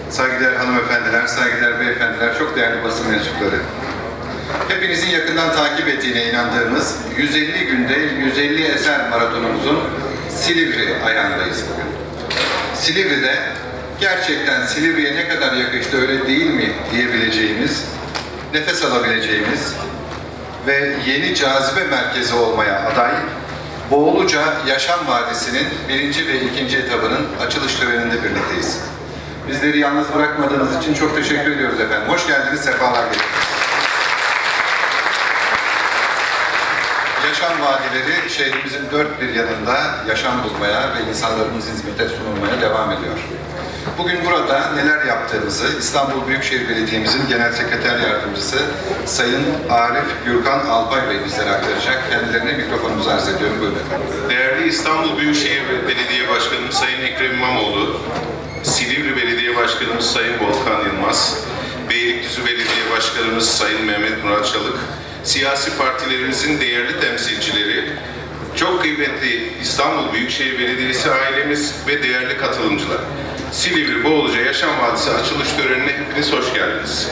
saygıdeğer hanımefendiler, saygıdeğer beyefendiler, çok değerli basın mensupları. Hepinizin yakından takip ettiğine inandığımız 150 günde 150 eser maratonumuzun Silivri ayağındayız bugün. Silivri'de gerçekten Silivri'ye ne kadar yakıştı öyle değil mi diyebileceğimiz, nefes alabileceğimiz ve yeni cazibe merkezi olmaya aday Boğuluca Yaşam Vadisi'nin 1. ve 2. etabının açılış töreninde birlikteyiz. Bizleri yalnız bırakmadığınız için çok teşekkür ediyoruz efendim. Hoş geldiniz, sefalar getirdiniz. Yaşam vadileri şehrimizin dört bir yanında yaşam bulmaya ve insanlarımızın hizmete sunulmaya devam ediyor. Bugün burada neler yaptığımızı İstanbul Büyükşehir Belediye'mizin Genel Sekreter Yardımcısı Sayın Arif Gürkan Alpay Bey bizlere aktaracak. Kendilerine mikrofonumuzu arz ediyorum. Buyurun efendim. Değerli İstanbul Büyükşehir Belediye Başkanımız Sayın Ekrem İmamoğlu, Silivri Belediye Başkanımız Sayın Volkan Yılmaz, Beylikdüzü Belediye Başkanımız Sayın Mehmet Murat Çalık, siyasi partilerimizin değerli temsilcileri, çok kıymetli İstanbul Büyükşehir Belediyesi ailemiz ve değerli katılımcılar. Silivri Boğuluca Yaşam Vadisi açılış törenine hepiniz hoş geldiniz.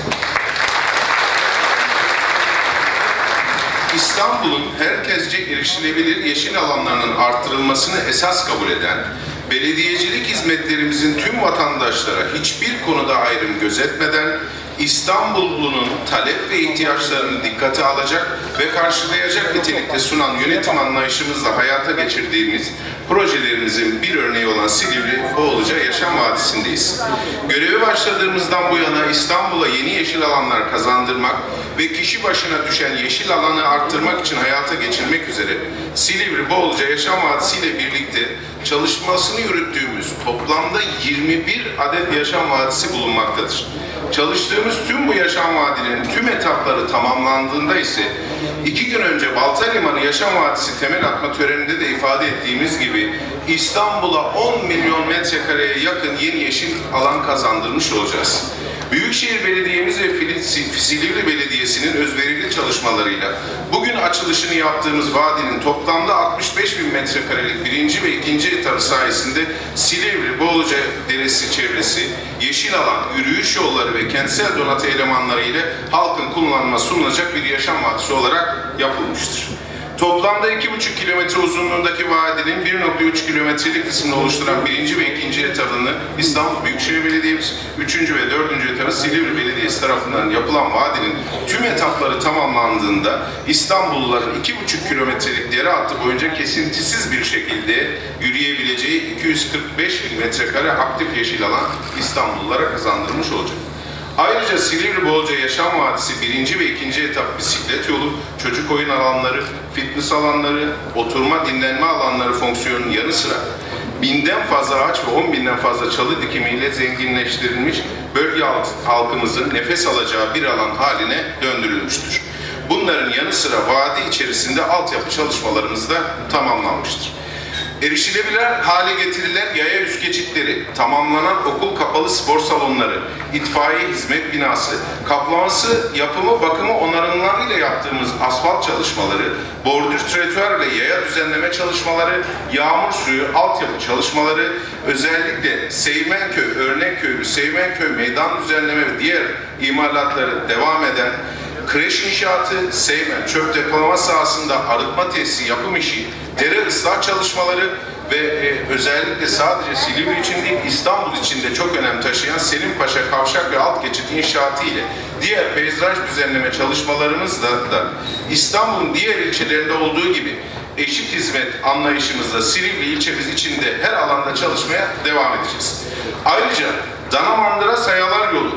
İstanbul'un herkesce erişilebilir yeşil alanlarının artırılmasını esas kabul eden, belediyecilik hizmetlerimizin tüm vatandaşlara hiçbir konuda ayrım gözetmeden, İstanbullunun talep ve ihtiyaçlarını dikkate alacak ve karşılayacak nitelikte sunan yönetim anlayışımızla hayata geçirdiğimiz projelerimizin bir örneği olan Silivri Boğuluca Yaşam Vadisi'ndeyiz. Göreve başladığımızdan bu yana İstanbul'a yeni yeşil alanlar kazandırmak ve kişi başına düşen yeşil alanı arttırmak için hayata geçirmek üzere Silivri Boğuluca Yaşam Vadisi ile birlikte çalışmasını yürüttüğümüz toplamda 21 adet yaşam vadisi bulunmaktadır. Çalıştığımız tüm bu yaşam vadilerinin tüm etapları tamamlandığında ise 2 gün önce Baltalimanı Yaşam Vadisi temel atma töreninde de ifade ettiğimiz gibi İstanbul'a 10 milyon metrekareye yakın yeni yeşil alan kazandırmış olacağız. Büyükşehir Belediye'miz ve Silivri Belediyesi'nin özverili çalışmalarıyla bugün açılışını yaptığımız vadinin toplamda 65 bin metrekarelik 1. ve 2. etabı sayesinde Silivri Boğuluca Deresi çevresi, yeşil alan, yürüyüş yolları ve kentsel donatı elemanları ile halkın kullanıma sunulacak bir yaşam vadisi olarak yapılmıştır. Toplamda 2,5 kilometre uzunluğundaki vadinin 1,3 kilometrelik kısmını oluşturan 1. ve 2. etabını İstanbul Büyükşehir Belediyemiz, 3. ve 4. etabı Silivri Belediyesi tarafından yapılan vadinin tüm etapları tamamlandığında İstanbulluların 2,5 kilometrelik dere hattı boyunca kesintisiz bir şekilde yürüyebileceği 245 bin metrekare aktif yeşil alan İstanbullulara kazandırmış olacak. Ayrıca Silivri Boğuluca Yaşam Vadisi 1. ve 2. etap bisiklet yolu, çocuk oyun alanları, fitness alanları, oturma dinlenme alanları fonksiyonunun yanı sıra 1000'den fazla ağaç ve 10.000'den fazla çalı dikimiyle zenginleştirilmiş bölge halkımızın nefes alacağı bir alan haline döndürülmüştür. Bunların yanı sıra vadi içerisinde altyapı çalışmalarımız da tamamlanmıştır. Erişilebilir hale getirilen yaya üst geçitleri, tamamlanan okul kapalı spor salonları, itfaiye hizmet binası, kaplaması, yapımı, bakımı onarımlarıyla yaptığımız asfalt çalışmaları, bordür, trotuar ve yaya düzenleme çalışmaları, yağmur suyu, altyapı çalışmaları, özellikle Seymenköy, Örnekköy, Seymenköy meydan düzenleme ve diğer imalatları devam eden kreş inşaatı, Seymen çöp depolama sahasında arıtma tesisi yapım işi, dere ıslah çalışmaları ve özellikle sadece Silivri için değil İstanbul için de çok önem taşıyan Selimpaşa kavşak ve alt geçit inşaatı ile diğer peyzaj düzenleme çalışmalarımızda da İstanbul'un diğer ilçelerinde olduğu gibi eşit hizmet anlayışımızla Silivri ilçemiz içinde her alanda çalışmaya devam edeceğiz. Ayrıca Danamandıra Sayalar Yolu,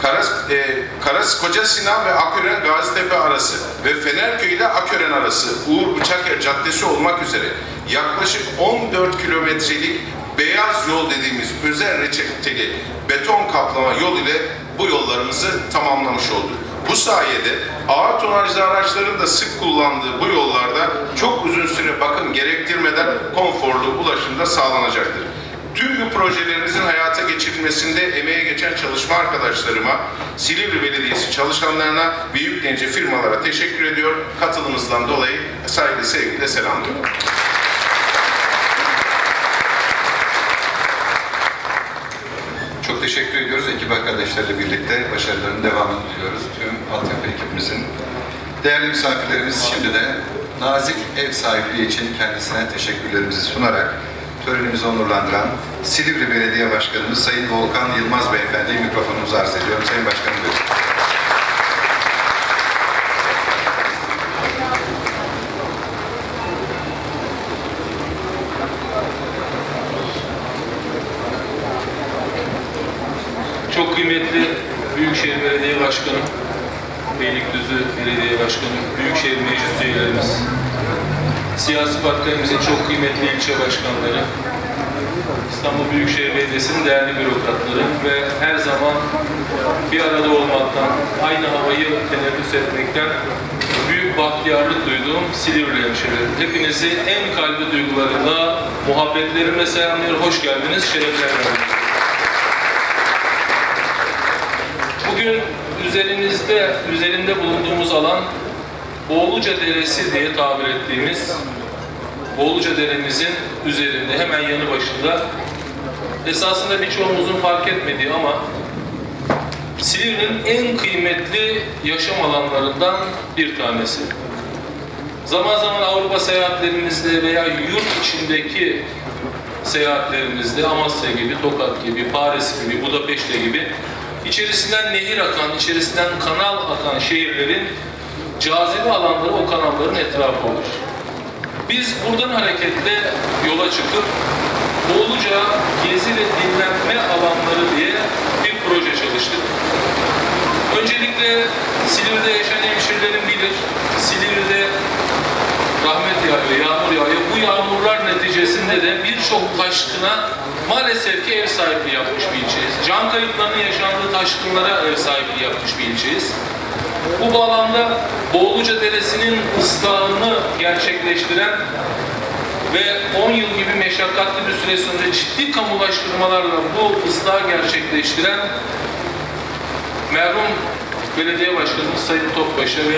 Koca Sinan ve Akören Gazitepe arası ve Fenerköy ile Akören arası Uğur Bıçaker Caddesi olmak üzere yaklaşık 14 kilometrelik beyaz yol dediğimiz özel reçeteli beton kaplama yol ile bu yollarımızı tamamlamış olduk. Bu sayede ağır tonajlı araçların da sık kullandığı bu yollarda çok uzun süre bakım gerektirmeden konforlu ulaşım da sağlanacaktır. Tüm bu projelerimizin hayata geçirilmesinde emeğe geçen çalışma arkadaşlarıma, Silivri Belediyesi çalışanlarına ve yüklenici firmalara teşekkür ediyor. Katılımınızdan dolayı saygı, sevgiyle selamlıyorum. Çok teşekkür ediyoruz. Ekip arkadaşlarıyla birlikte başarılarının devamını diliyoruz. Tüm altyapı ekibimizin. Değerli misafirlerimiz, şimdi de nazik ev sahipliği için kendisine teşekkürlerimizi sunarak törenimizi onurlandıran Silivri Belediye Başkanımız Sayın Volkan Yılmaz Beyefendi'ye mikrofonumuzu arz ediyorum. Sayın Başkanım buyurun. Çok kıymetli Büyükşehir Belediye Başkanı, Beylikdüzü Belediye Başkanı, Büyükşehir Meclis üyelerimiz, siyasi partilerimizin çok kıymetli ilçe başkanları, İstanbul Büyükşehir Belediyesi'nin değerli bürokratları ve her zaman bir arada olmaktan, aynı havayı teneffüs etmekten büyük bahtiyarlık duyduğum Silivri hemşehrilerim. Hepinizi en kalbi duygularıyla, muhabbetlerimle selamlıyorum. Hoş geldiniz, şerefler. Bugün üzerinde bulunduğumuz alan Boğuluca Deresi diye tabir ettiğimiz Boğuluca Deremizin üzerinde, hemen yanı başında, esasında birçoğumuzun fark etmediği ama Silivri'nin en kıymetli yaşam alanlarından bir tanesi. Zaman zaman Avrupa seyahatlerimizde veya yurt içindeki seyahatlerimizde Amasya gibi, Tokat gibi, Paris gibi, Budapeşte gibi İçerisinden nehir akan, içerisinden kanal akan şehirlerin cazibe alanları o kanalların etrafı olur. Biz buradan hareketle yola çıkıp Boğuluca gezi ve dinlenme alanları diye bir proje çalıştık. Öncelikle Silivri'de yaşayan hemşehrilerim bilir, Silivri'de rahmet yağıyor, yağmur yağıyor. Bu yağmurlar neticesinde de birçok taşkına maalesef ki ev sahipliği yapmış bir ilçeyiz. Can kayıplarının yaşandığı taşkınlara ev sahipliği yapmış bir ilçeyiz. Bu bağlamda Boğuluca Deresi'nin ıslahını gerçekleştiren ve 10 yıl gibi meşakkatli bir süre sonra ciddi kamulaştırmalarla bu ıslahı gerçekleştiren merhum Belediye Başkanımız Sayın Topbaş'a ve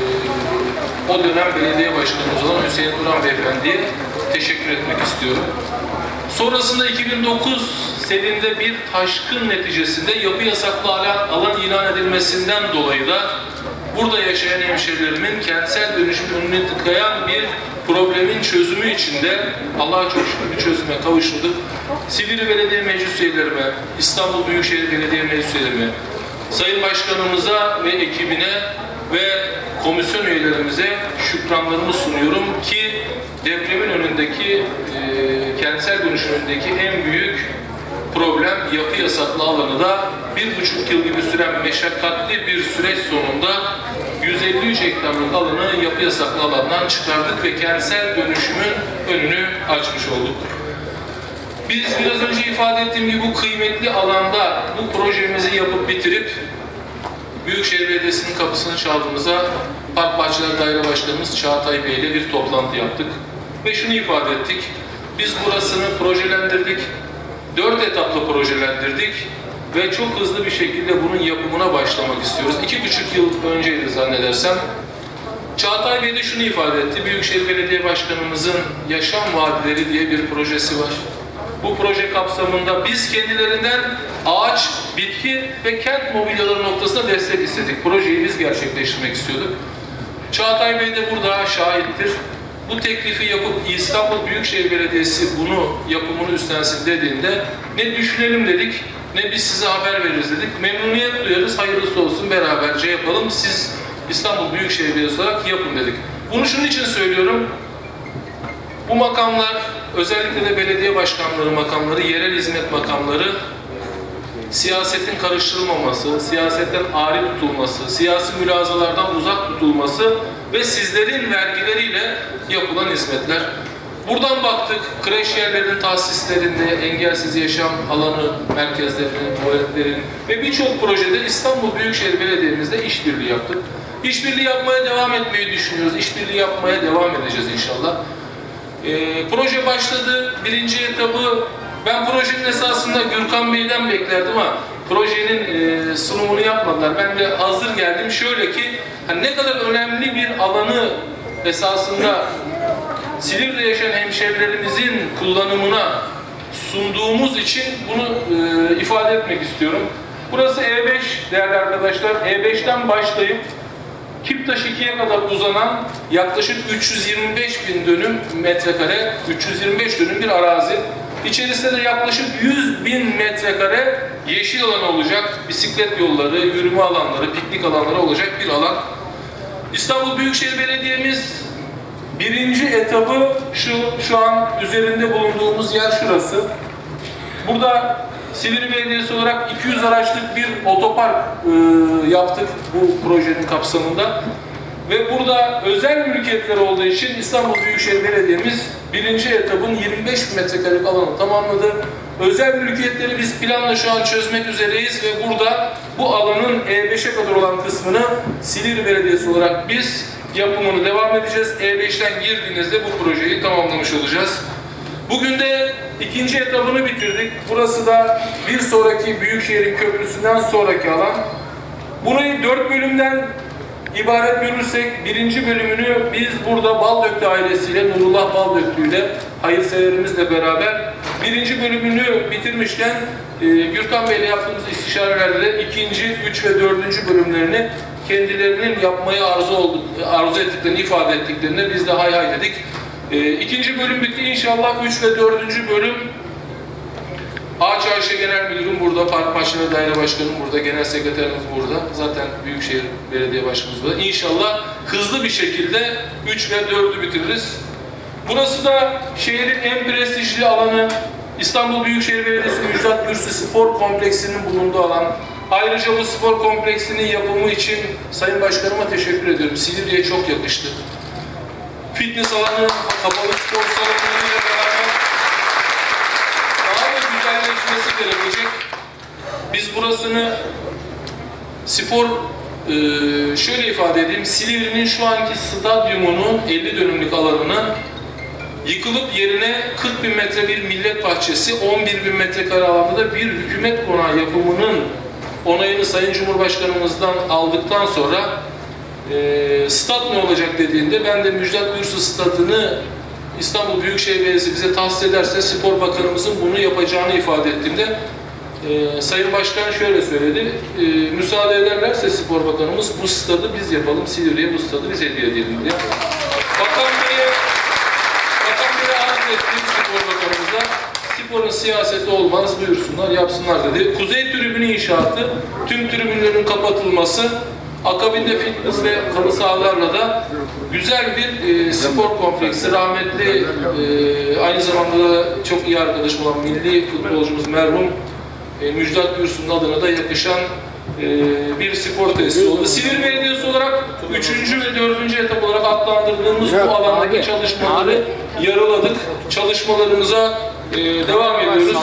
o dönem belediye başkanımız olan Hüseyin Duran Beyefendi'ye teşekkür etmek istiyorum. Sonrasında 2009 seninde bir taşkın neticesinde yapı yasaklı alan ilan edilmesinden dolayı da burada yaşayan hemşehrilerimin kentsel dönüşüm önüne tıkayan bir problemin çözümü için de Allah'a çok şükür bir çözüme kavuşturduk. Silivri Belediye Meclis üyelerime, İstanbul Büyükşehir Belediye Meclis üyelerime, Sayın Başkanımıza ve ekibine ve komisyon üyelerimize şükranlarımı sunuyorum ki depremin önündeki, kentsel dönüşüm önündeki en büyük problem yapı yasaklı alanı da 1,5 yıl gibi süren meşakkatli bir süreç sonunda 153 hektarlık alanı yapı yasaklı alandan çıkardık ve kentsel dönüşümün önünü açmış olduk. Biz biraz önce ifade ettiğim gibi bu kıymetli alanda bu projemizi yapıp bitirip Büyükşehir Belediyesi'nin kapısını çaldığımızda Park Bahçeler Daire Başkanımız Çağatay Bey ile bir toplantı yaptık. Ve şunu ifade ettik. Biz burasını projelendirdik. 4 etaplı projelendirdik. Ve çok hızlı bir şekilde bunun yapımına başlamak istiyoruz. 2,5 yıl önceydi zannedersem. Çağatay Bey de şunu ifade etti. Büyükşehir Belediye Başkanımızın Yaşam Vadileri diye bir projesi var. Bu proje kapsamında biz kendilerinden ağaç, bitki ve kent mobilyaları noktasında destek istedik. Projeyi biz gerçekleştirmek istiyorduk. Çağatay Bey de burada şahittir. Bu teklifi yapıp İstanbul Büyükşehir Belediyesi bunu yapımını üstlensin dediğinde ne düşünelim dedik, ne biz size haber veririz dedik. Memnuniyet duyarız, hayırlısı olsun beraberce yapalım. Siz İstanbul Büyükşehir Belediyesi olarak yapın dedik. Bunu şunun için söylüyorum. Bu makamlar, özellikle de belediye başkanları makamları, yerel hizmet makamları siyasetin karıştırılmaması, siyasetten ayrı tutulması, siyasi mülazalardan uzak tutulması ve sizlerin vergileriyle yapılan hizmetler. Buradan baktık, kreş yerlerinin tahsislerinde, engelsiz yaşam alanı merkezlerinin, tuvaletlerin ve birçok projede İstanbul Büyükşehir Belediye'mizde işbirliği yaptık. İşbirliği yapmaya devam etmeyi düşünüyoruz. İşbirliği yapmaya devam edeceğiz inşallah. Proje başladı. Birinci etabı ben projenin esasında Gürkan Bey'den beklerdim ama projenin sunumunu yapmadılar. Ben de hazır geldim. Şöyle ki hani ne kadar önemli bir alanı esasında Silivri'de yaşayan hemşehrilerimizin kullanımına sunduğumuz için bunu ifade etmek istiyorum. Burası E5 değerli arkadaşlar. E5'ten başlayıp Kiptaş 2'ye kadar uzanan yaklaşık 325 bin dönüm metrekare, 325 dönüm bir arazi. İçerisinde de yaklaşık 100 bin metrekare yeşil alan olacak. Bisiklet yolları, yürüme alanları, piknik alanları olacak bir alan. İstanbul Büyükşehir Belediye'miz birinci etabı şu an üzerinde bulunduğumuz yer şurası. Burada Silivri Belediyesi olarak 200 araçlık bir otopark yaptık bu projenin kapsamında. Ve burada özel mülkiyetler olduğu için İstanbul Büyükşehir Belediye'miz birinci etabın 25 metrekarelik alanı tamamladı. Özel mülkiyetleri biz planla şu an çözmek üzereyiz ve burada bu alanın E5'e kadar olan kısmını Silivri Belediyesi olarak biz yapımını devam edeceğiz. E5'ten girdiğinizde bu projeyi tamamlamış olacağız. Bugün de ikinci etabını bitirdik. Burası da bir sonraki Büyükşehir'in köprüsünden sonraki alan. Burayı 4 bölümden ibaret görürsek, birinci bölümünü biz burada Baldöktü ailesiyle, Nurullah Baldöktü ile, hayırseverimizle beraber birinci bölümünü bitirmişken Gürkan Bey ile yaptığımız istişarelerle ikinci, 3 ve 4. bölümlerini kendilerinin yapmayı arzu ettiklerini ifade ettiklerine biz de hay hay dedik. İkinci bölüm bitti. İnşallah 3 ve 4. bölüm Ağaç Ayşe Genel Müdürüm burada, Park Başkanı Daire Başkanım burada, Genel Sekreterimiz burada. Zaten Büyükşehir Belediye Başkanımız burada. İnşallah hızlı bir şekilde 3 ve 4'ü bitiririz. Burası da şehrin en prestijli alanı. İstanbul Büyükşehir Belediyesi Müjdat Gürsü Spor Kompleksinin bulunduğu alan. Ayrıca bu spor kompleksinin yapımı için Sayın Başkanıma teşekkür ediyorum. Silivri'ye çok yakıştı. Fitness alanı, kapalı spor salonlarıyla beraber daha da güzelleşmesi gerekecek. Biz burasını spor, şöyle ifade edeyim, Silivri'nin şu anki stadyumunun 50 dönümlük alanını yıkılıp yerine 40 bin metre bir millet bahçesi, 11 bin metrekare alanda da bir hükümet konağı yapımının onayını Sayın Cumhurbaşkanımızdan aldıktan sonra stat ne olacak dediğinde ben de Müjdat Gürsü stadını İstanbul Büyükşehir Belediyesi bize tahsis ederse Spor Bakanımızın bunu yapacağını ifade ettiğimde Sayın Başkan şöyle söyledi, müsaade ederlerse Spor Bakanımız bu stadı biz yapalım, Silivri'ye bu stadı biz hediye edelim diye. Bakan Bey'e arz ettiğim Spor Bakanımıza sporun siyaseti olmaz, buyursunlar, yapsınlar dedi. Kuzey tribünü inşaatı, tüm tribünlerin kapatılması, akabinde fitness ve halı sahalarla da güzel bir spor kompleksi. Rahmetli aynı zamanda da çok iyi arkadaşım olan milli futbolcumuz merhum Müjdat Gürsü'nün adına da yakışan bir spor tesisi oldu. Silivri Belediyesi olarak 3. ve 4. etap olarak adlandırdığımız bu alandaki çalışmaları yarıladık. Çalışmalarımıza devam ediyoruz.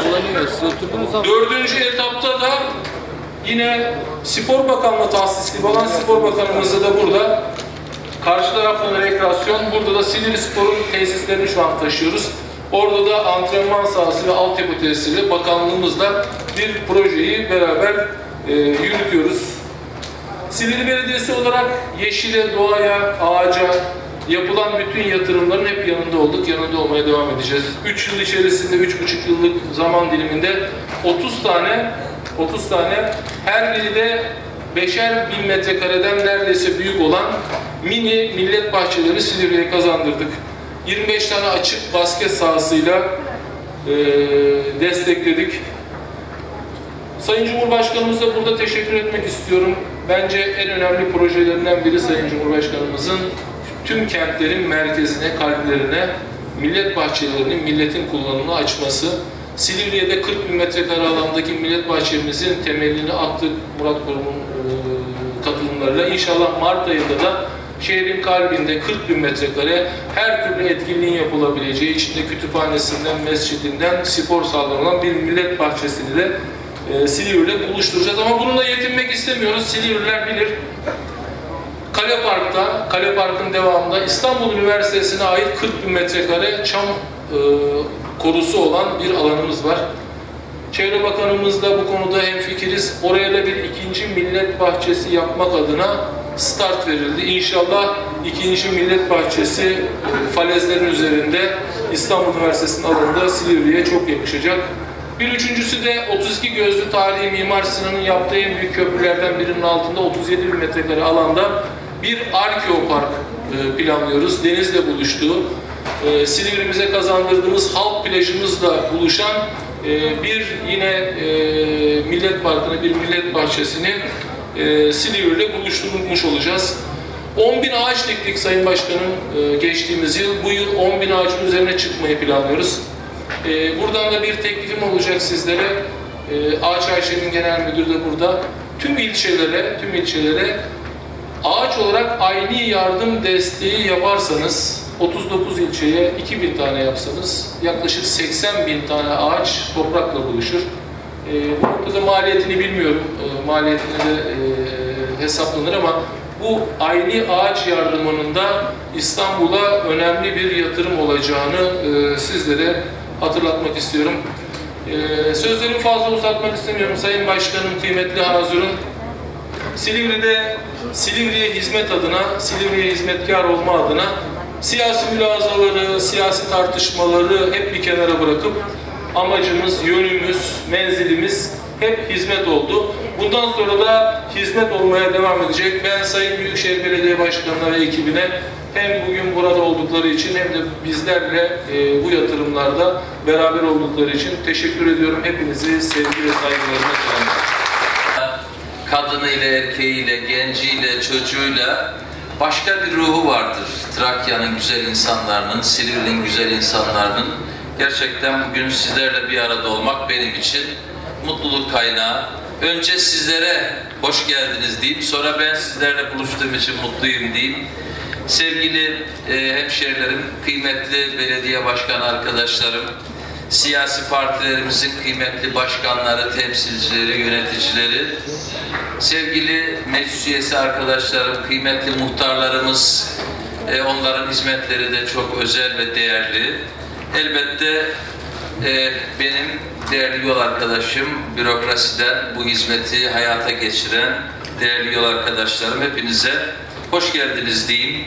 4. etapta da yine Spor Bakanlığı tahsisli olan Spor Bakanımız da burada. Karşı tarafta rekreasyon, burada da Silivri Spor'un tesislerini şu an taşıyoruz. Orada da antrenman sahası ve altyapı tesisiyle bakanlığımızla bir projeyi beraber yürütüyoruz. Silivri Belediyesi olarak yeşile, doğaya, ağaca yapılan bütün yatırımların hep yanında olduk, yanında olmaya devam edeceğiz. 3 yıl içerisinde, 3,5 yıllık zaman diliminde 30 tane her biri de 5'er bin metrekareden neredeyse büyük olan mini millet bahçeleri Silivri'ye kazandırdık. 25 tane açık basket sahasıyla destekledik. Sayın Cumhurbaşkanımıza burada teşekkür etmek istiyorum. Bence en önemli projelerinden biri Sayın Cumhurbaşkanımızın tüm kentlerin merkezine, kalplerine millet bahçelerinin milletin kullanımına açması. Silivri'ye de 40 bin metrekare alandaki millet bahçemizin temelini attık Murat Kurum'un katılımlarıyla. İnşallah Mart ayında da şehrin kalbinde 40 bin metrekare her türlü etkinliğin yapılabileceği, içinde kütüphanesinden, mescidinden, spor salonu olan bir millet bahçesini de Silivri'yle buluşturacağız. Ama bununla yetinmek istemiyoruz. Silivriler bilir. Kale Park'ın devamında İstanbul Üniversitesi'ne ait 40 bin metrekare çam korusu olan bir alanımız var. Çevre Bakanımızla bu konuda hemfikiriz. Oraya da bir ikinci millet bahçesi yapmak adına start verildi. İnşallah 2. Millet Bahçesi falezlerin üzerinde İstanbul Üniversitesi'nin adında Silivri'ye çok yakışacak. Bir üçüncüsü de 32 gözlü tarihi Mimar Sinan'ın yaptığı en büyük köprülerden birinin altında 37 bin metrekare alanda bir arkeopark planlıyoruz. Denizle buluştuğu, Silivri'mize kazandırdığımız halk plajımızla buluşan bir yine millet parkını, bir millet bahçesini Silivri'yle buluşturmuş olacağız. 10.000 ağaç diktik Sayın Başkanım geçtiğimiz yıl. Bu yıl 10.000 ağacın üzerine çıkmayı planlıyoruz. Buradan da bir teklifim olacak sizlere. Ağaç Ayşe'nin genel müdürü de burada. Tüm ilçelere ağaç olarak ayni yardım desteği yaparsanız, 39 ilçeye 2.000 tane yapsanız yaklaşık 80.000 tane ağaç toprakla buluşur. Bu noktada maliyetini bilmiyorum, maliyetini de hesaplanır ama bu ayni ağaç yardımının da İstanbul'a önemli bir yatırım olacağını sizlere hatırlatmak istiyorum. Sözlerimi fazla uzatmak istemiyorum. Sayın Başkanım, kıymetli hazırın. Silivri'ye hizmet adına, Silivri'ye hizmetkar olma adına siyasi mülazaları, siyasi tartışmaları hep bir kenara bırakıp amacımız, yönümüz, menzilimiz hep hizmet oldu. Bundan sonra da hizmet olmaya devam edecek. Ben Sayın Büyükşehir Belediye Başkanı'na ve ekibine hem bugün burada oldukları için hem de bizlerle bu yatırımlarda beraber oldukları için teşekkür ediyorum. Hepinizi sevgi ve saygılarımla selamlıyorum. Kadınıyla, erkeğiyle, genciyle, çocuğuyla başka bir ruhu vardır. Trakya'nın güzel insanlarının, Silivri'nin güzel insanlarının. Gerçekten bugün sizlerle bir arada olmak benim için mutluluk kaynağı. Önce sizlere hoş geldiniz diyeyim, sonra ben sizlerle buluştuğum için mutluyum diyeyim. Sevgili hemşehrilerim, kıymetli belediye başkanı arkadaşlarım, siyasi partilerimizin kıymetli başkanları, temsilcileri, yöneticileri, sevgili meclis üyesi arkadaşlarım, kıymetli muhtarlarımız, onların hizmetleri de çok özel ve değerli. Elbette benim değerli yol arkadaşım, bürokrasiden bu hizmeti hayata geçiren değerli yol arkadaşlarım, hepinize hoş geldiniz diyeyim.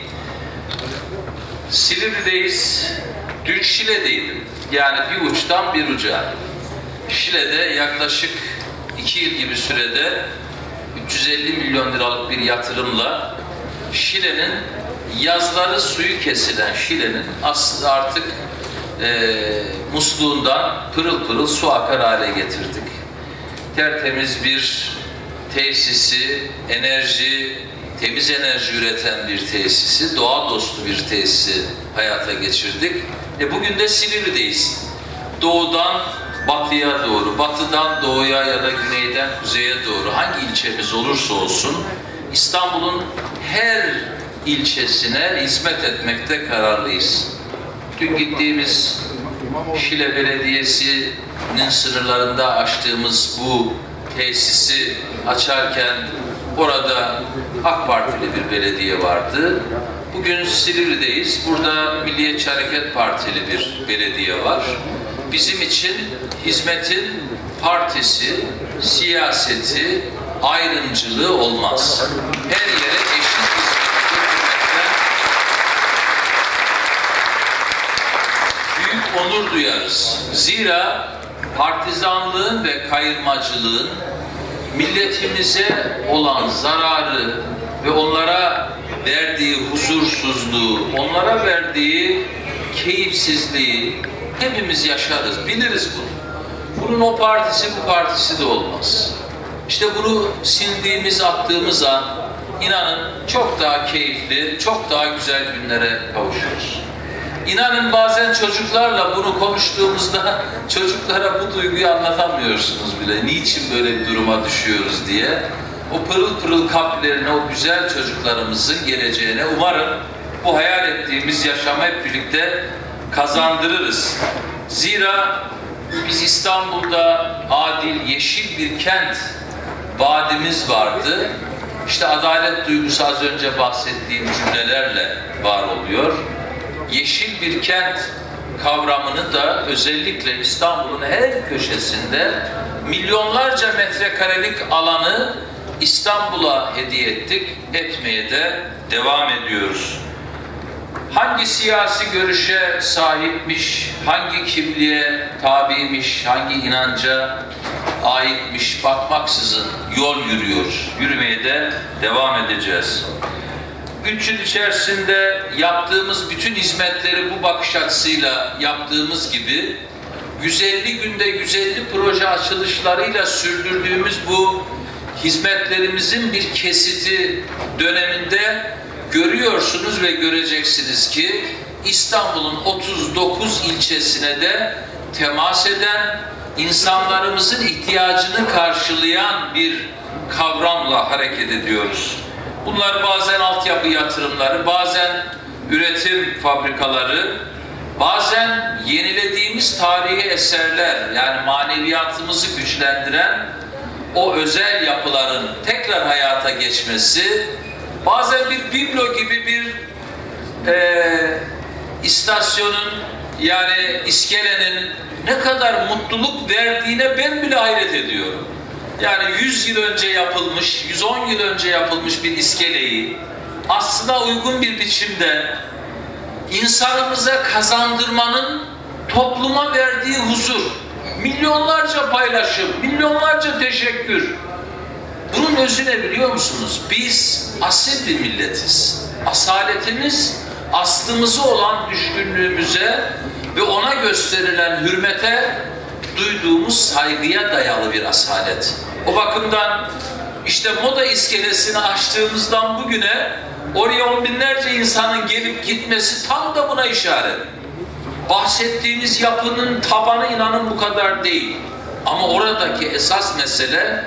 Silivri'deyiz, dün Şile'deydim. Yani bir uçtan bir uca. Şile'de yaklaşık 2 yıl gibi sürede 350 milyon liralık bir yatırımla Şile'nin yazları suyu kesilen Şile'nin aslında artık musluğundan pırıl pırıl su akar hale getirdik. Tertemiz bir tesisi, temiz enerji üreten bir tesisi, doğa dostu bir tesisi hayata geçirdik. Bugün de Silivri'deyiz. Doğudan batıya doğru, batıdan doğuya ya da güneyden kuzeye doğru hangi ilçemiz olursa olsun İstanbul'un her ilçesine hizmet etmekte kararlıyız. Dün gittiğimiz Şile Belediyesi'nin sınırlarında açtığımız bu tesisi açarken orada AK Partili bir belediye vardı. Bugün Silivri'deyiz. Burada Milliyetçi Hareket Partili bir belediye var. Bizim için hizmetin partisi, siyaseti, ayrımcılığı olmaz. Her yere eşit hizmet vermekten büyük onur duyarız. Zira partizanlığın ve kayırmacılığın milletimize olan zararı ve onlara verdiği huzursuzluğu, onlara verdiği keyifsizliği hepimiz yaşarız, biliriz bunu. Bunun o partisi, bu partisi de olmaz. İşte bunu sildiğimiz, attığımız an inanın çok daha keyifli, çok daha güzel günlere kavuşuruz. İnanın bazen çocuklarla bunu konuştuğumuzda çocuklara bu duyguyu anlatamıyorsunuz bile. Niçin böyle bir duruma düşüyoruz diye. O pırıl pırıl kalplerine, o güzel çocuklarımızın geleceğine umarım bu hayal ettiğimiz yaşamı hep birlikte kazandırırız. Zira biz İstanbul'da adil, yeşil bir kent vaadimiz vardı. İşte adalet duygusu az önce bahsettiğim cümlelerle var oluyor. Yeşil bir kent kavramını da özellikle İstanbul'un her köşesinde milyonlarca metrekarelik alanı İstanbul'a hediye ettik, etmeye de devam ediyoruz. Hangi siyasi görüşe sahipmiş, hangi kimliğe tabiymiş, hangi inanca aitmiş bakmaksızın yol yürüyoruz. Yürümeye de devam edeceğiz. 3 yıl içerisinde yaptığımız bütün hizmetleri bu bakış açısıyla yaptığımız gibi 150 günde 150 proje açılışlarıyla sürdürdüğümüz bu hizmetlerimizin bir kesiti döneminde görüyorsunuz ve göreceksiniz ki İstanbul'un 39 ilçesine de temas eden, insanlarımızın ihtiyacını karşılayan bir kavramla hareket ediyoruz. Bunlar bazen altyapı yatırımları, bazen üretim fabrikaları, bazen yenilediğimiz tarihi eserler, yani maneviyatımızı güçlendiren o özel yapıların tekrar hayata geçmesi, bazen bir biblo gibi bir istasyonun, yani iskelenin ne kadar mutluluk verdiğine ben bile hayret ediyorum. Yani 100 yıl önce yapılmış, 110 yıl önce yapılmış bir iskeleyi aslına uygun bir biçimde insanımıza kazandırmanın topluma verdiği huzur, milyonlarca paylaşım, milyonlarca teşekkür. Bunun özü ne biliyor musunuz? Biz asil bir milletiz. Asaletimiz, aslımıza olan düşkünlüğümüze ve ona gösterilen hürmete duyduğumuz saygıya dayalı bir asalet. O bakımdan işte Moda iskelesini açtığımızdan bugüne oraya on binlerce insanın gelip gitmesi tam da buna işaret. Bahsettiğimiz yapının tabanı inanın bu kadar değil. Ama oradaki esas mesele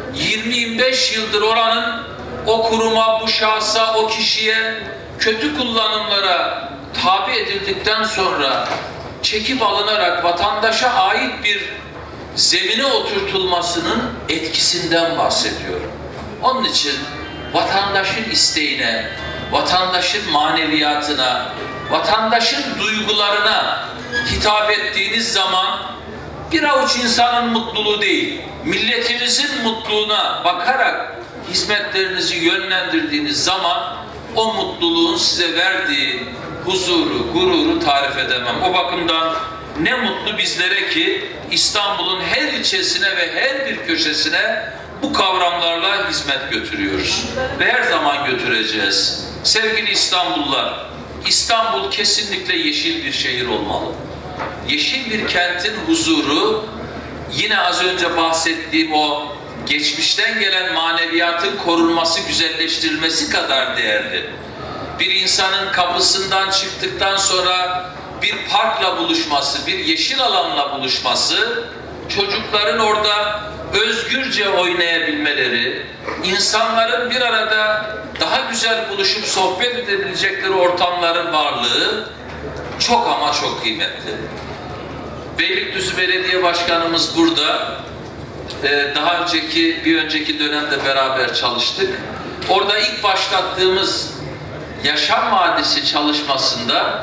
20-25 yıldır oranın o kuruma, bu şahsa, o kişiye kötü kullanımlara tabi edildikten sonra çekip alınarak vatandaşa ait bir zemine oturtulmasının etkisinden bahsediyorum. Onun için vatandaşın isteğine, vatandaşın maneviyatına, vatandaşın duygularına hitap ettiğiniz zaman bir avuç insanın mutluluğu değil, milletinizin mutluluğuna bakarak hizmetlerinizi yönlendirdiğiniz zaman o mutluluğun size verdiği huzuru, gururu tarif edemem. O bakımdan ne mutlu bizlere ki İstanbul'un her ilçesine ve her bir köşesine bu kavramlarla hizmet götürüyoruz. Ve her zaman götüreceğiz. Sevgili İstanbullular, İstanbul kesinlikle yeşil bir şehir olmalı. Yeşil bir kentin huzuru, yine az önce bahsettiğim o geçmişten gelen maneviyatın korunması, güzelleştirilmesi kadar değerli. Bir insanın kapısından çıktıktan sonra bir parkla buluşması, bir yeşil alanla buluşması, çocukların orada özgürce oynayabilmeleri, insanların bir arada daha güzel buluşup sohbet edebilecekleri ortamların varlığı çok ama çok kıymetli. Beylikdüzü Belediye Başkanımız burada. Daha bir önceki dönemde beraber çalıştık. Orada ilk başlattığımız Yaşam Vadisi çalışmasında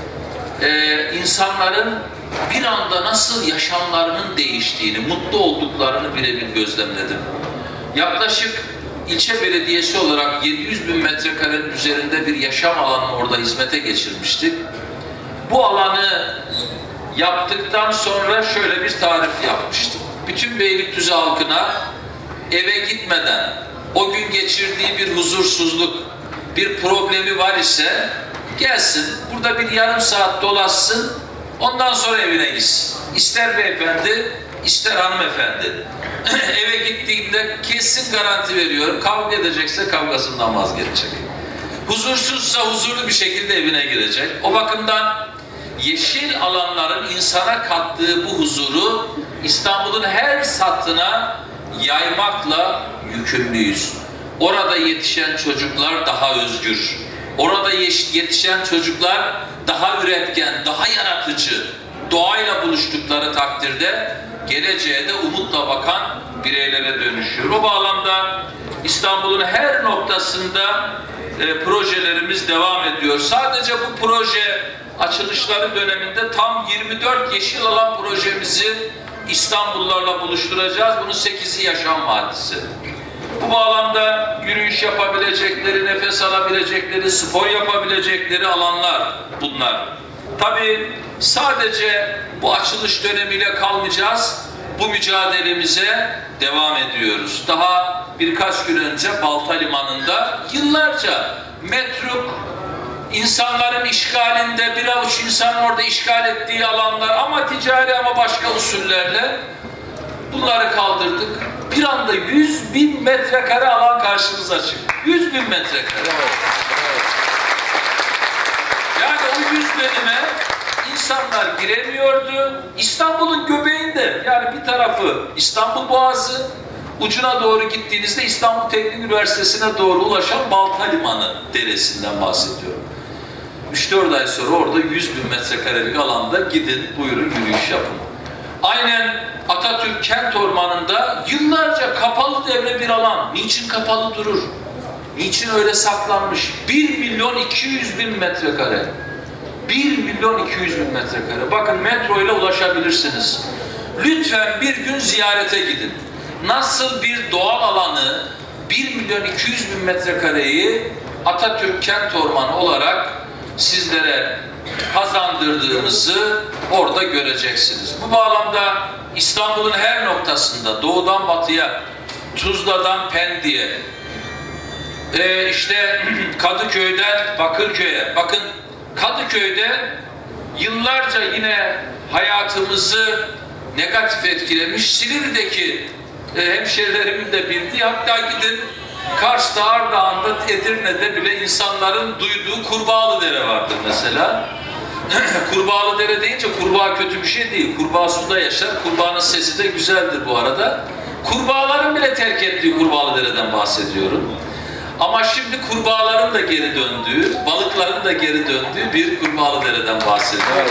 insanların bir anda nasıl yaşamlarının değiştiğini, mutlu olduklarını birebir gözlemledim. Yaklaşık ilçe belediyesi olarak 700 bin metrekarenin üzerinde bir yaşam alanını orada hizmete geçirmiştik. Bu alanı yaptıktan sonra şöyle bir tarif yapmıştım. Bütün Beylikdüzü halkına eve gitmeden o gün geçirdiği bir huzursuzluk, bir problemi var ise gelsin, burada bir yarım saat dolaşsın, ondan sonra evine gitsin. İster beyefendi, ister hanımefendi. Eve gittiğinde kesin garanti veriyorum, kavga edecekse kavgasından vazgeçecek. Huzursuzsa huzurlu bir şekilde evine girecek. O bakımdan yeşil alanların insana kattığı bu huzuru İstanbul'un her sattına yaymakla yükümlüyüz. Orada yetişen çocuklar daha özgür. Orada yetişen çocuklar daha üretken, daha yaratıcı. Doğayla buluştukları takdirde geleceğe de umutla bakan bireylere dönüşüyor. O bağlamda İstanbul'un her noktasında projelerimiz devam ediyor. Sadece bu proje açılışları döneminde tam 24 yeşil alan projemizi İstanbullularla buluşturacağız. Bunun 8'i Yaşam Vadisi. Bu bağlamda yürüyüş yapabilecekleri, nefes alabilecekleri, spor yapabilecekleri alanlar bunlar. Tabii sadece bu açılış dönemiyle kalmayacağız. Bu mücadelemize devam ediyoruz. Daha birkaç gün önce Balta Limanı'nda yıllarca metruk, insanların işgalinde, bir avuç insanın orada işgal ettiği alanlar ama ticari ama başka usullerle bunları kaldırdık. Bir anda 100.000 metrekare alan karşımıza çıktı. 100.000 metrekare. Yani o 100 dönüme insanlar giremiyordu. İstanbul'un göbeğinde, yani bir tarafı İstanbul Boğazı, ucuna doğru gittiğinizde İstanbul Teknik Üniversitesi'ne doğru ulaşan Balta Limanı deresinden bahsediyorum. 3-4 ay sonra orada 100.000 metrekarelik alanda gidin, buyurun yürüyüş yapın. Aynen Atatürk Kent Ormanı'nda yıllarca kapalı devre bir alan. Niçin kapalı durur? Niçin öyle saklanmış? 1.200.000 metrekare. 1.200.000 metrekare. Bakın metro ile ulaşabilirsiniz. Lütfen bir gün ziyarete gidin. Nasıl bir doğal alanı 1.200.000 metrekareyi Atatürk Kent Ormanı olarak sizlere kazandırdığımızı orada göreceksiniz. Bu bağlamda İstanbul'un her noktasında doğudan batıya, Tuzla'dan Pendik'e, işte Kadıköy'den Bakırköy'e, bakın Kadıköy'de yıllarca yine hayatımızı negatif etkilemiş Silivri'deki hemşerilerimin de bildiği, hatta gidin Kars'ta, Ardahan'da, Edirne'de bile insanların duyduğu Kurbağalıdere vardır mesela. Kurbağalıdere deyince kurbağa kötü bir şey değil. Kurbağa suda yaşar. Kurbağanın sesi de güzeldir bu arada. Kurbağaların bile terk ettiği Kurbağalıdere'den bahsediyorum. Ama şimdi kurbağaların da geri döndüğü, balıkların da geri döndüğü bir Kurbağalıdere'den bahsediyorum.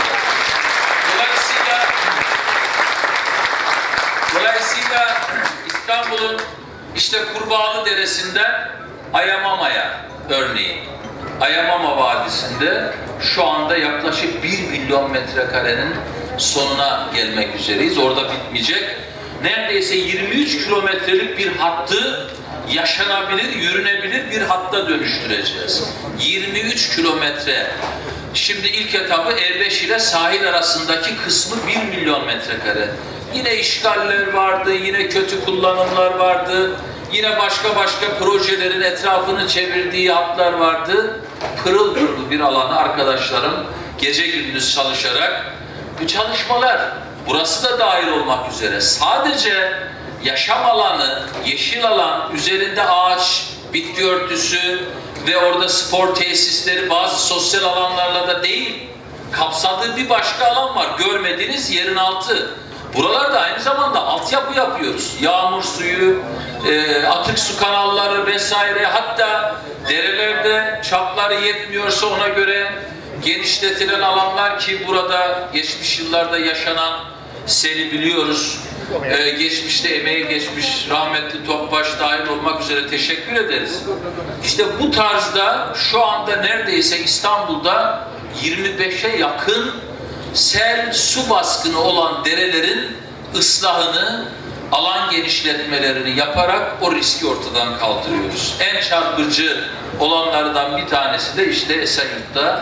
Dolayısıyla İstanbul'un işte Kurbağalıderesi'nden Ayamama'ya örneğin. Ayamama Vadisi'nde şu anda yaklaşık 1 milyon metrekarenin sonuna gelmek üzereyiz. Orada bitmeyecek. Neredeyse 23 kilometrelik bir hattı yaşanabilir, yürünebilir bir hatta dönüştüreceğiz. 23 kilometre. Şimdi ilk etabı E5 ile sahil arasındaki kısmı 1 milyon metrekare. Yine işgaller vardı, yine kötü kullanımlar vardı, yine başka projelerin etrafını çevirdiği hatlar vardı. Pırıl pırıl bir alanı arkadaşlarım gece gündüz çalışarak, bu çalışmalar, burası da dahil olmak üzere, sadece yaşam alanı, yeşil alan, üzerinde ağaç, bitki örtüsü ve orada spor tesisleri, bazı sosyal alanlarla da değil, kapsadığı bir başka alan var. Görmediğiniz yerin altı. Buralarda aynı zamanda altyapı yapıyoruz. Yağmur suyu, atık su kanalları vesaire, hatta derelerde çapları yetmiyorsa ona göre genişletilen alanlar, ki burada geçmiş yıllarda yaşanan seli biliyoruz. Geçmişte emeği geçmiş rahmetli Topbaş dahil olmak üzere teşekkür ederiz. İşte bu tarzda şu anda neredeyse İstanbul'da 25'e yakın sel, su baskını olan derelerin ıslahını, alan genişletmelerini yaparak o riski ortadan kaldırıyoruz. En çarpıcı olanlardan bir tanesi de işte Esenyurt'ta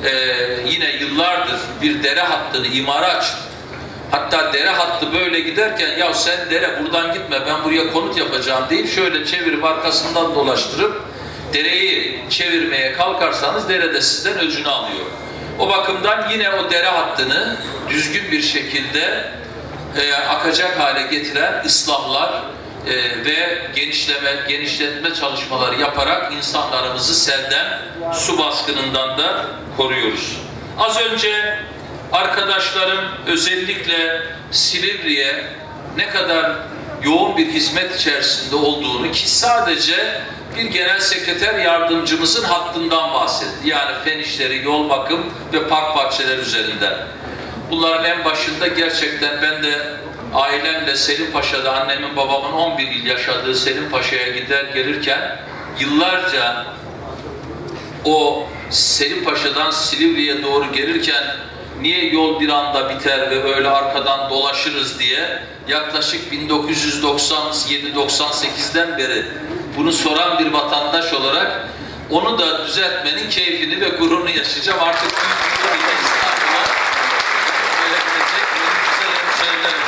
yine yıllardır bir dere hattını imara açtık. Hatta dere hattı böyle giderken, ya sen dere buradan gitme, ben buraya konut yapacağım deyip şöyle çevirip arkasından dolaştırıp dereyi çevirmeye kalkarsanız derede sizden öcünü alıyor. O bakımdan yine o dere hattını düzgün bir şekilde akacak hale getiren ıslahlar ve genişletme çalışmaları yaparak insanlarımızı selden, su baskınından da koruyoruz. Az önce arkadaşlarım özellikle Silivri'ye ne kadar yoğun bir hizmet içerisinde olduğunu, ki sadece bir genel sekreter yardımcımızın hattından bahsetti. Yani fen işleri, yol bakım ve park bahçeleri üzerinden. Bunların en başında gerçekten ben de ailemle Selimpaşa'da, annemin babamın 11 yıl yaşadığı Selimpaşa'ya gider gelirken yıllarca o Selimpaşa'dan Silivri'ye doğru gelirken niye yol bir anda biter ve öyle arkadan dolaşırız diye yaklaşık 1997-98'den beri bunu soran bir vatandaş olarak onu da düzeltmenin keyfini ve gururunu yaşayacağım. Artık İstanbul'a söyleyebilecek benim güzel hemşehrilerim.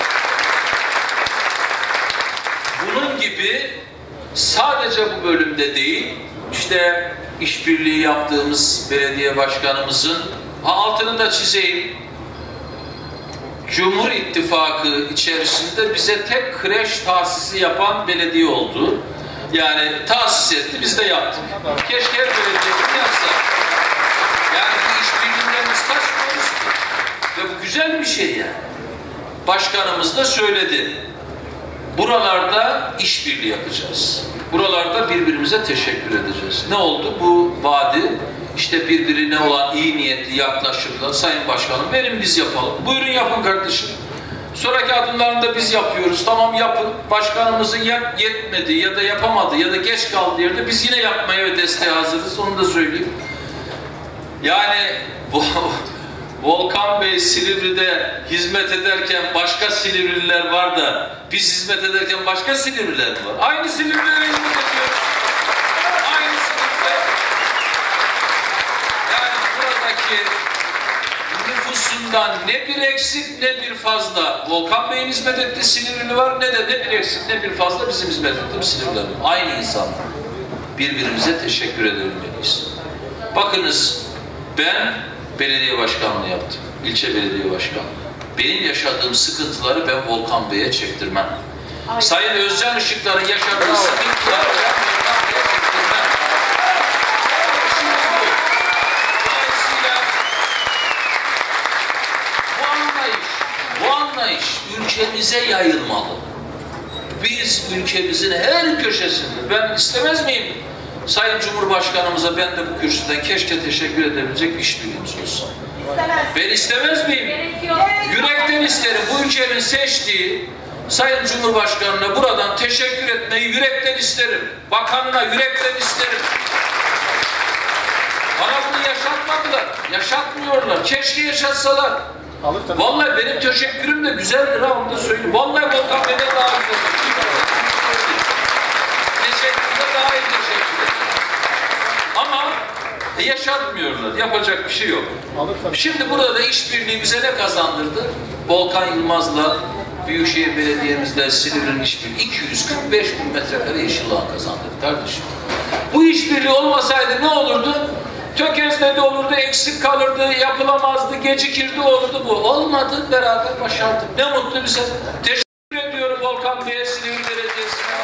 Bunun gibi sadece bu bölümde değil, işte işbirliği yaptığımız belediye başkanımızın altını da çizeyim. Cumhur İttifakı içerisinde bize tek kreş tahsisi yapan belediye oldu. Yani tahsis etti, biz de yaptık. Keşke her belediye bunu yapsa. Yani bu işbirliğinden biz kaçmıyoruz ki. Ve bu güzel bir şey yani. Başkanımız da söyledi. Buralarda işbirliği yapacağız. Buralarda birbirimize teşekkür edeceğiz. Ne oldu? Bu vadi işte birbirine olan iyi niyetli yaklaşımla Sayın Başkanım verin biz yapalım. Buyurun yapın kardeşim. Sonraki adımlarını biz yapıyoruz. Tamam yapın. Başkanımızın yetmediği ya da yapamadığı ya da geç kaldığı yerde biz yine yapmaya ve desteğe hazırız. Onu da söyleyeyim. Yani bu Volkan Bey Silivri'de hizmet ederken başka Silivrililer var da biz hizmet ederken başka Silivriler var. Aynı Silivri'lere hizmet ediyoruz. Aynı Silivri'de. Yani buradaki nüfusundan ne bir eksik ne bir fazla Volkan Bey'in hizmet ettiği Silivrili var, ne de ne bir eksik ne bir fazla bizim hizmet ettiğimiz Silivriler var. Aynı insanlar. Birbirimize teşekkür edilmeliyiz. Bakınız ben belediye başkanlığı yaptım. İlçe belediye başkanlığı. Benim yaşadığım sıkıntıları ben Volkan Bey'e çektirmem. Sayın Özcan Işıklar'ın yaşadığı sıkıntıları ben Volkan Bey'e çektirmem. Dolayısıyla bu anlayış ülkemize yayılmalı. Biz ülkemizin her köşesinde, ben istemez miyim? Sayın Cumhurbaşkanımıza ben de bu kürsüden keşke teşekkür edebilecek işbirliğimiz olsun. Ben istemez miyim? Yürekten isterim. Bu ülkenin seçtiği Sayın Cumhurbaşkanı'na buradan teşekkür etmeyi yürekten isterim. Bakanına yürekten isterim. Bana bunu yaşatmadılar. Yaşatmıyorlar. Keşke yaşatsalar. Vallahi benim teşekkürüm de güzeldir ha, onu da söyleyeyim. Vallahi Volkan Bey'den daha güzel. Teşekkürde daha iyi teşekkür ederim. Ama yaşatmıyorlar. Yapacak bir şey yok. Şimdi burada da işbirliği bize ne kazandırdı? Volkan Yılmaz'la Büyükşehir Belediye'mizle Silivri'nin işbirliği 245 bin metrekare yeşil alan kazandırdı kardeşim. Bu işbirliği olmasaydı ne olurdu? Tökezledi olurdu, eksik kalırdı, yapılamazdı, gecikirdi olurdu bu. Olmadı, beraber başardık. Ne mutlu bize. Teşekkür ediyorum Volkan Bey'e, Silivri Belediyesi'ne.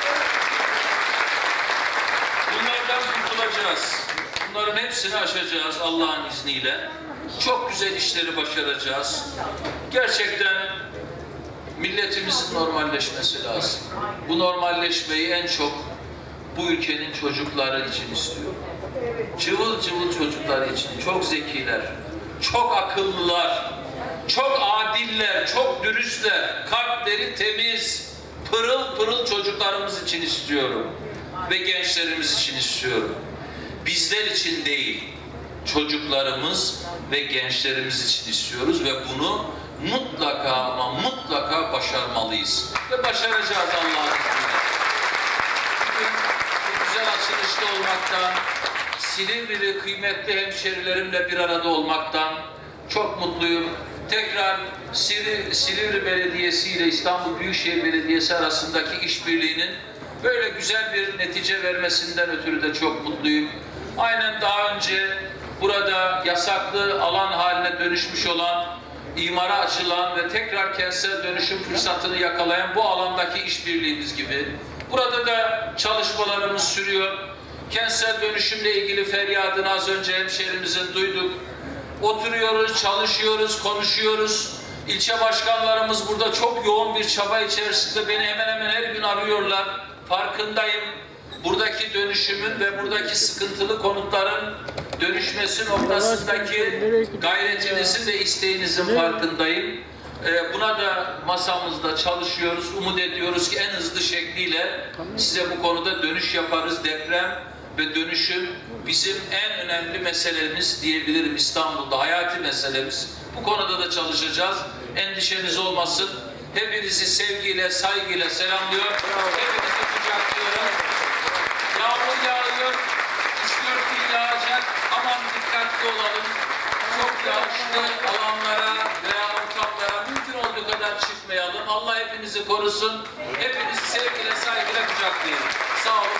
Bunlardan kurtulacağız. Bunların hepsini aşacağız Allah'ın izniyle. Çok güzel işleri başaracağız. Gerçekten milletimizin normalleşmesi lazım. Bu normalleşmeyi en çok bu ülkenin çocukları için istiyorum. Cıvıl cıvıl çocuklar için, çok zekiler, çok akıllılar, çok adiller, çok dürüstler, kalpleri temiz, pırıl pırıl çocuklarımız için istiyorum ve gençlerimiz için istiyorum. Bizler için değil, çocuklarımız ve gençlerimiz için istiyoruz ve bunu mutlaka ama mutlaka başarmalıyız ve başaracağız Allah'ın izniyle. Bugün bu güzel açılışta olmaktan, Silivri'li kıymetli hemşerilerimle bir arada olmaktan çok mutluyum. Tekrar Silivri Belediyesi ile İstanbul Büyükşehir Belediyesi arasındaki işbirliğinin böyle güzel bir netice vermesinden ötürü de çok mutluyum. Aynen daha önce burada yasaklı alan haline dönüşmüş olan, imara açılan ve tekrar kentsel dönüşüm fırsatını yakalayan bu alandaki işbirliğimiz gibi burada da çalışmalarımız sürüyor. Kentsel dönüşümle ilgili feryadını az önce hemşehrimizin duyduk. Oturuyoruz, çalışıyoruz, konuşuyoruz. İlçe başkanlarımız burada çok yoğun bir çaba içerisinde beni hemen hemen her gün arıyorlar. Farkındayım. Buradaki dönüşümün ve buradaki sıkıntılı konutların dönüşmesi noktasındaki gayretinizin ve isteğinizin farkındayım. Buna da masamızda çalışıyoruz. Umut ediyoruz ki en hızlı şekliyle size bu konuda dönüş yaparız. Deprem ve dönüşüm bizim en önemli meselemiz diyebilirim İstanbul'da, hayati meselemiz. Bu konuda da çalışacağız. Endişeniz olmasın. Hepinizi sevgiyle, saygıyla selamlıyor. Hepinizi kucaklıyorum. Yağmur yağıyor. 3-4 gün yağacak. Aman dikkatli olalım. Çok yağışlı alanlara veya ortamlara mümkün olduğu kadar çıkmayalım. Allah hepinizi korusun. Hepinizi sevgiyle, saygıyla kucaklayın. Sağ olun.